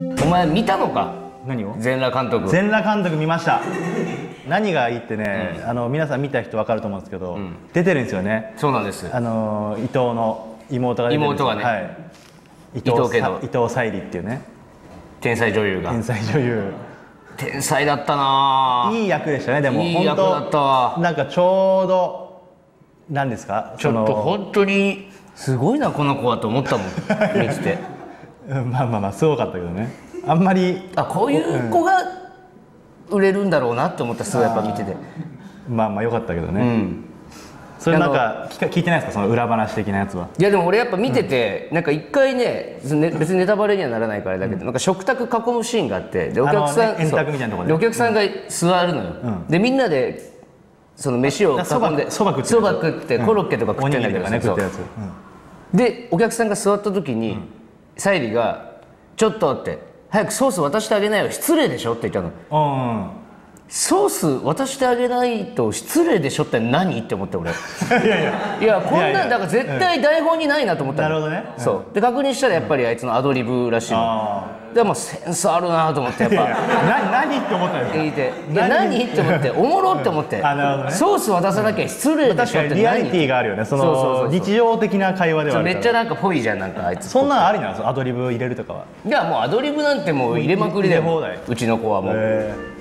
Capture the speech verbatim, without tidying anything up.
お前見たのか？ 何を？ 全裸監督。 全裸監督見ました。何がいいってね、うん、あの皆さん見た人分かると思うんですけど、うん、出てるんですよね。 そうなんです。 あの伊藤の妹が出てるんですよ。 妹がね、はい、 伊藤家の伊藤沙莉っていうね、 天才女優が。 天才女優。 天才だったな。 いい役でしたね。でもいい役だったわ。 なんかちょうど何ですか。 ちょっと本当にすごいなこの子はと思ったもん見てて。 まあまあまあすごかったけどね。あんまりあこういう子が売れるんだろうなって思ったすごいやっぱ見てて。 まあまあ良かったけどね。うん、それなんか聞いてないですかその裏話的なやつは。 いやでも俺やっぱ見てて、うん、なんか一回ね別にネタバレにはならないからだけど、うん、なんか食卓囲むシーンがあってでお客さん、 ね、円卓みたいなところでお客さんが座るのよ、うん、でみんなでその飯を囲んでそば食ってコロッケとか食ってんだけど、ね、でお客さんが座った時に沙莉が「ちょっと」って「早くソース渡してあげないよ失礼でしょ」って言ったの。うん、ソース渡してあげないと失礼でしょって何って思って俺。いやいやいやこんなんだから絶対台本にないなと思ったの。 なるほどね。 そうで確認したらやっぱりあいつのアドリブらしいの。でもセンスあるなと思ってやっぱ。 な何って思ったんですか。 聞いていや何って思っておもろって思って。ソース渡さなきゃ失礼でしょって何。 リアリティがあるよね。その日常的な会話ではあるから。 めっちゃなんかぽいじゃんなんかあいつ。 そんなのありなのアドリブ入れるとかは。 いやもうアドリブなんてもう入れまくりだよ。うちの子はもう。